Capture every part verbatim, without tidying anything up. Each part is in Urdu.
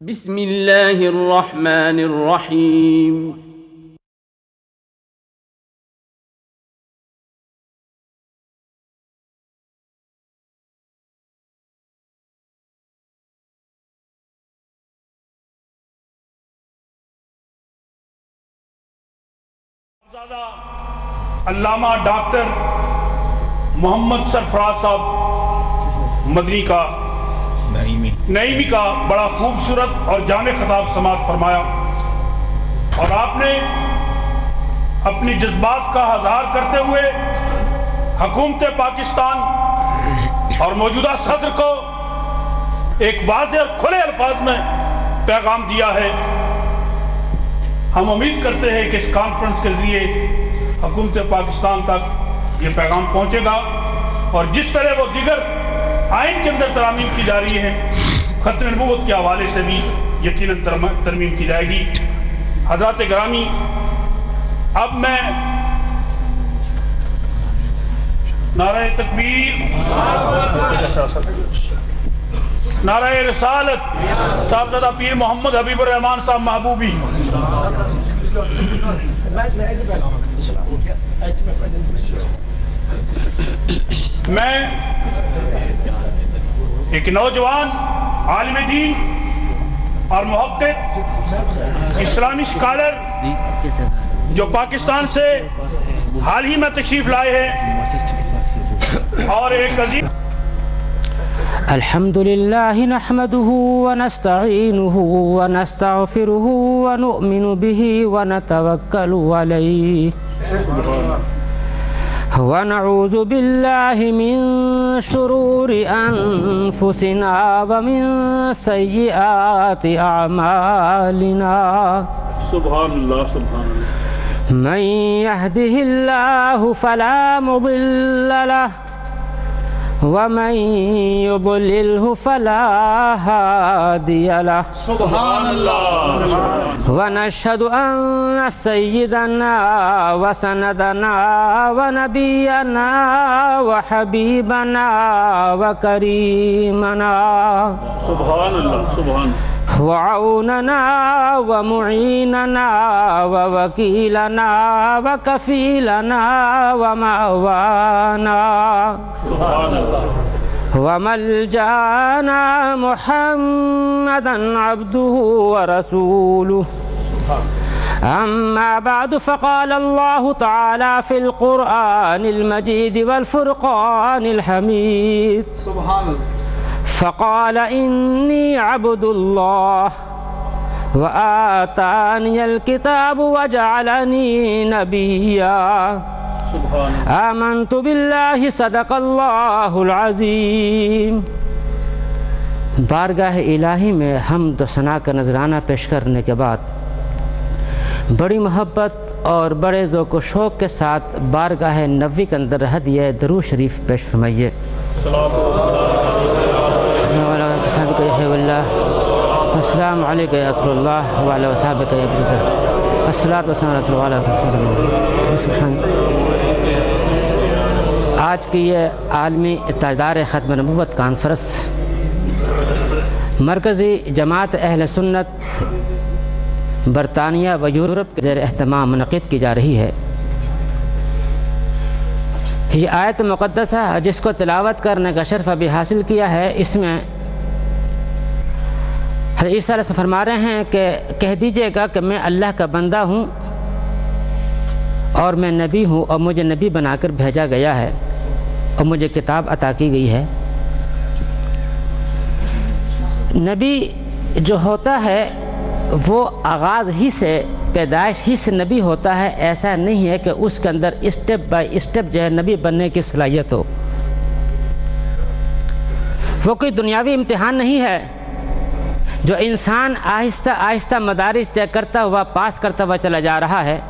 بسم اللہ الرحمن الرحیم۔ علامہ ڈاکٹر محمد سرفراز صاحب مدنی کا نعیمی کا بڑا خوبصورت اور جامع خطاب سماعت فرمایا، اور آپ نے اپنی جذبات کا اظہار کرتے ہوئے حکومت پاکستان اور موجودہ صدر کو ایک واضح اور کھلے الفاظ میں پیغام دیا ہے۔ ہم امید کرتے ہیں کہ اس کانفرنس کے ذریعے حکومت پاکستان تک یہ پیغام پہنچے گا، اور جس طرح وہ دیگر آئین کے اندر ترامیم کی جا رہی ہیں، ختم نبوت کے حوالے سے بھی یقیناً ترمیم کی جائے گی۔ حضرات گرامی، اب میں نعرہ تکبیر، نعرہ رسالت صاحبزادہ پیر محمد حبیب الرحمان صاحب محبوبی، میں ایک نوجوان عالم دین اور محقق اسلامی اسکالر جو پاکستان سے حال ہی میں تشریف لائے ہیں، اور ایک عظیم الحمدللہ نحمده ونستعینه ونستغفره ونؤمن به ونتوکل علیہ ونعوذ باللہ من شرور انفسنا ومن سیئات اعمالنا۔ سبحان اللہ، سبحان اللہ۔ من یهده اللہ فلا مضل له ومن يضلله فلا هادي له۔ سبحان اللہ۔ ونشهد أن سيدنا وسندنا ونبينا وحبيبنا وكريمنا سبحان اللہ، سبحان اللہ، وعوننا ومعيننا ووكيلنا وكفيلنا ومأوانا سبحان اللہ، وملجانا محمدا عبده ورسوله۔ أما بعد، فقال الله تعالى في القرآن المجيد والفرقان الحميد، فقال إني عبد الله وآتاني الكتاب وجعلني نبيا آمنت بالله صدق اللہ العظیم۔ بارگاہ الہی میں حمد و ثنا کا نذرانہ پیش کرنے کے بعد بڑی محبت اور بڑے ذوق و شوق کے ساتھ بارگاہ نبوی کے اندر ہدیہ درود شریف پیش فرمائیے۔ السلام علیکم یا رسول اللہ وعلیہ وصحبہ یا برکت الصلاۃ والسلام علیہ وسلم۔ آج کی یہ عالمی تاجدار ختم نبوت کانفرنس مرکزی جماعت اہل سنت برطانیہ و یورپ کے زیر اہتمام منعقد کی جا رہی ہے۔ یہ آیت مقدسہ جس کو تلاوت کرنے کا شرف ابھی حاصل کیا ہے، اس میں حضرت عیسیٰ علیہ السلام فرما رہے ہیں کہ کہہ دیجئے گا کہ میں اللہ کا بندہ ہوں اور میں نبی ہوں، اور مجھے نبی بنا کر بھیجا گیا ہے اور مجھے کتاب عطا کی گئی ہے۔ نبی جو ہوتا ہے وہ آغاز ہی سے، پیدائش ہی سے نبی ہوتا ہے، ایسا نہیں ہے کہ اس کے اندر اسٹیپ بائی اسٹیپ جو ہے نبی بننے کی صلاحیت ہو۔ وہ کوئی دنیاوی امتحان نہیں ہے جو انسان آہستہ آہستہ مدارج طے کرتا ہوا پاس کرتا ہوا چلا جا رہا ہے۔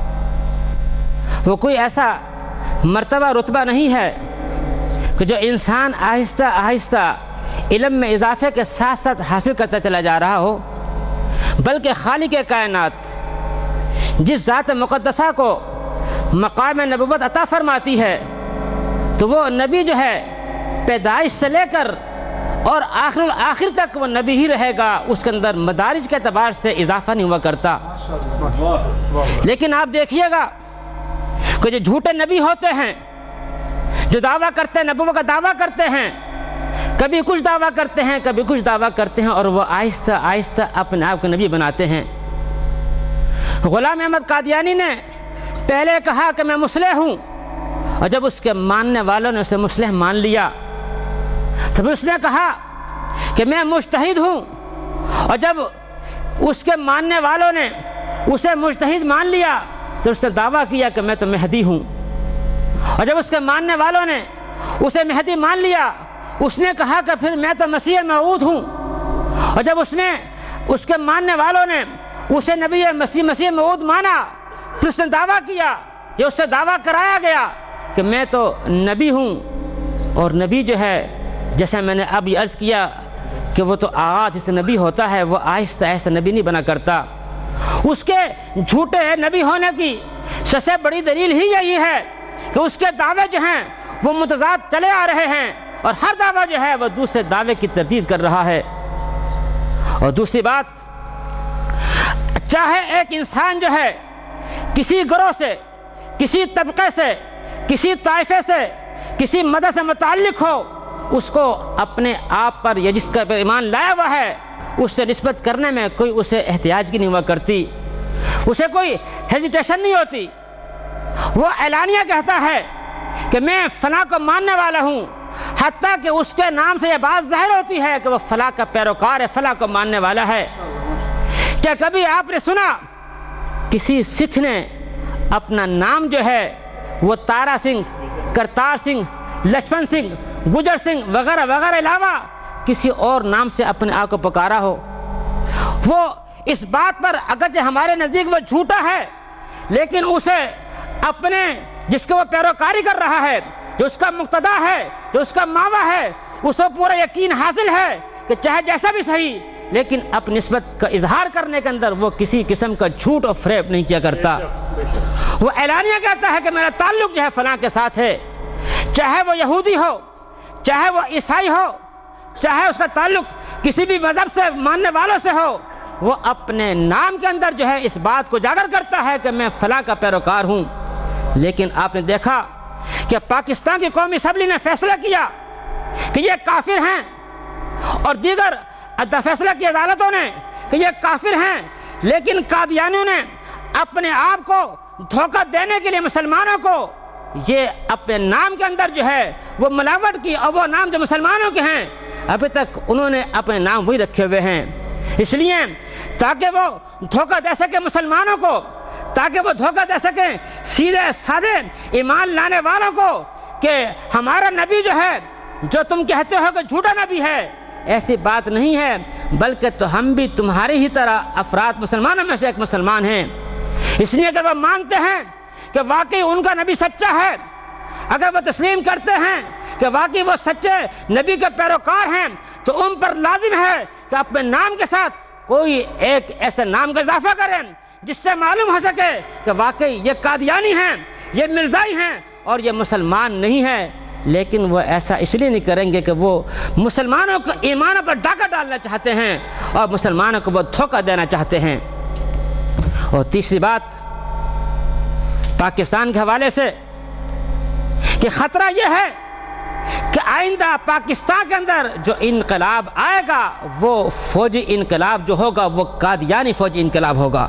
وہ کوئی ایسا مرتبہ رتبہ نہیں ہے کہ جو انسان آہستہ آہستہ علم میں اضافے کے ساتھ ساتھ حاصل کرتا چلا جا رہا ہو، بلکہ خالق کائنات جس ذات مقدسہ کو مقام نبوت عطا فرماتی ہے، تو وہ نبی جو ہے پیدائش سے لے کر اور آخر آخر تک وہ نبی ہی رہے گا، اس کے اندر مدارج کے اعتبار سے اضافہ نہیں ہوا کرتا۔ لیکن آپ دیکھیے گا کہ جو جھوٹے نبی ہوتے ہیں، جو دعویٰ کرتے ہیں، نبوت کا دعویٰ کرتے ہیں، کبھی کچھ دعویٰ کرتے ہیں کبھی کچھ دعویٰ کرتے ہیں، اور وہ آہستہ آہستہ اپنے آپ کو نبی بناتے ہیں۔ غلام احمد قادیانی نے پہلے کہا کہ میں مصلح ہوں، اور جب اس کے ماننے والوں نے اسے مصلح مان لیا تب اس نے کہا کہ میں مجتہد ہوں، اور جب اس کے ماننے والوں نے اسے مجتہد مان لیا تو اس نے دعویٰ کیا کہ میں تو مہدی ہوں، اور جب اس کے ماننے والوں نے اسے مہدی مان لیا اس نے کہا کہ پھر میں تو مسیح موعود ہوں، اور جب اس نے اس کے ماننے والوں نے اسے نبی مسیح مسیح موعود مانا پھر اس نے دعویٰ کیا، یہ اس سے دعویٰ کرایا گیا کہ میں تو نبی ہوں۔ اور نبی جو ہے، جیسے میں نے اب یہ عرض کیا کہ وہ تو آغاز جس نبی ہوتا ہے وہ آہستہ آہستہ نبی نہیں بنا کرتا۔ اس کے جھوٹے نبی ہونے کی سب سے بڑی دلیل ہی یہی ہے کہ اس کے دعوے جو ہیں وہ متضاد چلے آ رہے ہیں، اور ہر دعویٰ جو ہے وہ دوسرے دعوے کی تردید کر رہا ہے۔ اور دوسری بات، چاہے ایک انسان جو ہے کسی گروہ سے، کسی طبقے سے، کسی طائفے سے، کسی مذہب سے متعلق ہو، اس کو اپنے آپ پر یا جس کا پر ایمان لایا ہوا ہے اس سے نسبت کرنے میں کوئی اسے احتیاج کی نہیں ہوا کرتی، اسے کوئی ہیزیٹیشن نہیں ہوتی۔ وہ اعلانیہ کہتا ہے کہ میں فلاں کو ماننے والا ہوں، حتیٰ کہ اس کے نام سے یہ بات ظاہر ہوتی ہے کہ وہ فلاں کا پیروکار ہے، فلاں کو ماننے والا ہے۔ کیا کبھی آپ نے سنا کسی سکھ نے اپنا نام جو ہے وہ تارا سنگھ، کرتار سنگھ، لکشمن سنگھ، گجر سنگھ وغیرہ وغیرہ علاوہ کسی اور نام سے اپنے آپ کو پکارا ہو؟ وہ اس بات پر اگرچہ ہمارے نزدیک وہ جھوٹا ہے، لیکن اسے اپنے جس کو وہ پیروکاری کر رہا ہے، جو اس کا مقتدا ہے، جو اس کا ماوا ہے، اس کو پورا یقین حاصل ہے کہ چاہے جیسا بھی صحیح، لیکن اپنی نسبت کا اظہار کرنے کے اندر وہ کسی قسم کا جھوٹ اور فریب نہیں کیا کرتا۔ وہ اعلانیہ کہتا ہے کہ میرا تعلق جو ہے فلاں کے ساتھ ہے، چاہے وہ یہودی ہو، چاہے وہ عیسائی ہو، چاہے اس کا تعلق کسی بھی مذہب سے ماننے والوں سے ہو، وہ اپنے نام کے اندر جو ہے اس بات کو اجاگر کرتا ہے کہ میں فلاں کا پیروکار ہوں۔ لیکن آپ نے دیکھا کہ پاکستان کی قومی اسمبلی نے فیصلہ کیا کہ یہ کافر ہیں، اور دیگر فیصلہ کی عدالتوں نے کہ یہ کافر ہیں، لیکن قادیانیوں نے اپنے آپ کو دھوکہ دینے کے لیے مسلمانوں کو یہ اپنے نام کے اندر جو ہے وہ ملاوٹ کی، اور وہ نام جو مسلمانوں کے ہیں ابھی تک انہوں نے اپنے نام وہی رکھے ہوئے ہیں، اس لیے تاکہ وہ دھوکہ دے سکے مسلمانوں کو، تاکہ وہ دھوکہ دے سکیں سیدھے سادے ایمان لانے والوں کو کہ ہمارا نبی جو ہے جو تم کہتے ہو کہ جھوٹا نبی ہے، ایسی بات نہیں ہے، بلکہ تو ہم بھی تمہاری ہی طرح افراد مسلمانوں میں سے ایک مسلمان ہیں۔ اس لیے اگر وہ مانتے ہیں کہ واقعی ان کا نبی سچا ہے، اگر وہ تسلیم کرتے ہیں کہ واقعی وہ سچے نبی کے پیروکار ہیں، تو ان پر لازم ہے کہ اپنے نام کے ساتھ کوئی ایک ایسے نام کا اضافہ کریں جس سے معلوم ہو سکے کہ واقعی یہ قادیانی ہیں، یہ مرزائی ہیں اور یہ مسلمان نہیں ہیں۔ لیکن وہ ایسا اس لیے نہیں کریں گے کہ وہ مسلمانوں کو ایمان پر ڈاکہ ڈالنا چاہتے ہیں اور مسلمانوں کو وہ دھوکہ دینا چاہتے ہیں۔ اور تیسری بات پاکستان کے حوالے سے کہ خطرہ یہ ہے کہ آئندہ پاکستان کے اندر جو انقلاب آئے گا وہ فوجی انقلاب جو ہوگا وہ قادیانی فوجی انقلاب ہوگا۔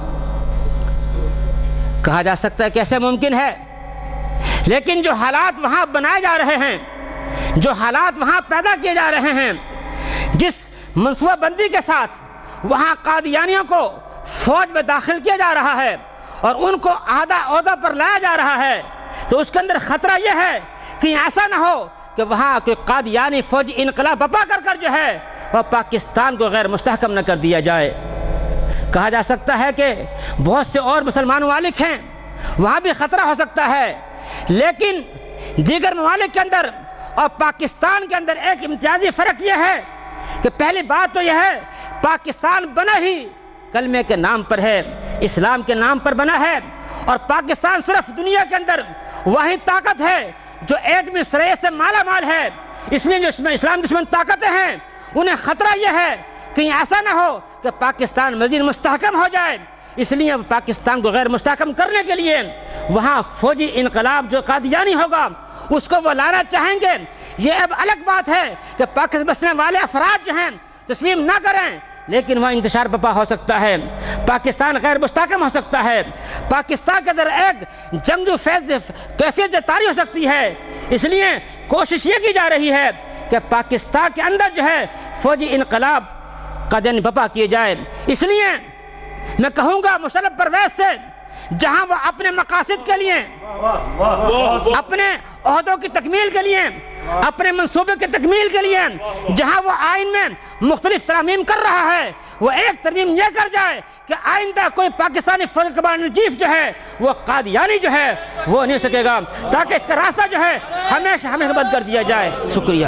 کہا جا سکتا ہے کیسے ممکن ہے، لیکن جو حالات وہاں بنائے جا رہے ہیں، جو حالات وہاں پیدا کیے جا رہے ہیں، جس منصوبہ بندی کے ساتھ وہاں قادیانیوں کو فوج میں داخل کیا جا رہا ہے اور ان کو عہدہ عہدہ پر لایا جا رہا ہے، تو اس کے اندر خطرہ یہ ہے کہ ایسا نہ ہو کہ وہاں کوئی قادیانی فوجی انقلاب بپا کر کر جو ہے وہ پاکستان کو غیر مستحکم نہ کر دیا جائے۔ کہا جا سکتا ہے کہ بہت سے اور مسلمان ممالک ہیں، وہاں بھی خطرہ ہو سکتا ہے، لیکن دیگر ممالک کے اندر اور پاکستان کے اندر ایک امتیازی فرق یہ ہے کہ پہلی بات تو یہ ہے پاکستان بنا ہی کلمے کے نام پر ہے، اسلام کے نام پر بنا ہے، اور پاکستان صرف دنیا کے اندر وہی طاقت ہے جو ایٹمی سرے سے مالا مال ہے۔ اس لیے جو اس میں اسلام دشمن طاقتیں ہیں انہیں خطرہ یہ ہے کہیں ایسا نہ ہو کہ پاکستان مزید مستحکم ہو جائے، اس لیے پاکستان کو غیر مستحکم کرنے کے لیے وہاں فوجی انقلاب جو قادیانی ہوگا اس کو وہ لانا چاہیں گے۔ یہ اب الگ بات ہے کہ پاکستان بسنے والے افراد جو ہیں تسلیم نہ کریں، لیکن وہاں انتشار برپا ہو سکتا ہے، پاکستان غیر مستحکم ہو سکتا ہے، پاکستان کے اندر ایک جنگجو فیض کیفیت طاری ہو سکتی ہے۔ اس لیے کوشش یہ کی جا رہی ہے کہ پاکستان کے اندر جو ہے فوجی انقلاب قادیانی برپا کیے جائے۔ اس لیے میں کہوں گا مشرف پرویز سے، جہاں وہ اپنے مقاصد کے لیے، اپنے عہدوں کی تکمیل کے لیے، اپنے منصوبے کی تکمیل کے لیے جہاں وہ آئین میں مختلف ترامیم کر رہا ہے، وہ ایک ترمیم یہ کر جائے کہ آئندہ کوئی پاکستانی فوجی کمانڈر ان چیف جو ہے وہ قادیانی جو ہے وہ نہیں سکے گا، تاکہ اس کا راستہ جو ہے ہمیشہ ہمیشہ بند کر دیا جائے۔ شکریہ۔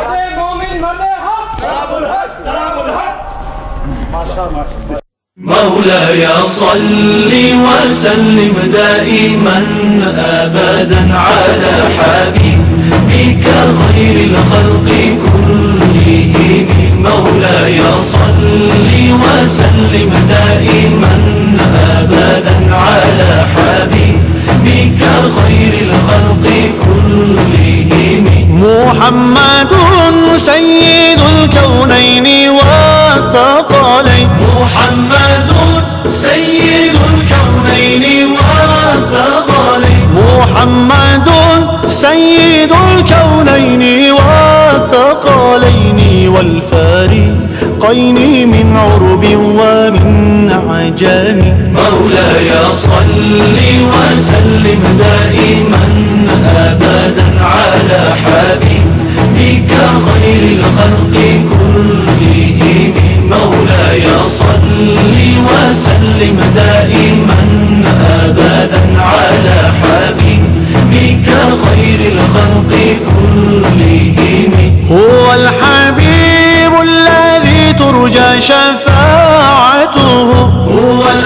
مولاي صل وسلم دائما أبدا على حبيبك خير الخلق كلهم. مولاي صل وسلم دائما أبدا على حبيبك خير الخلق كلهم. محمد سيد الكونين والثقلين. محمد سيد الكونين والثقلين. محمد سيد الكونين والثقلين والفريقين من عرب ومن عجم. مولاي صل وسلم دائما أبدا على حبيبك خير الخلق كلهم. مولاي صل وسلم دائما أبدا على حبيبك خير الخلق كلهم. هو الحبيب الذي ترجى شفاعته. هو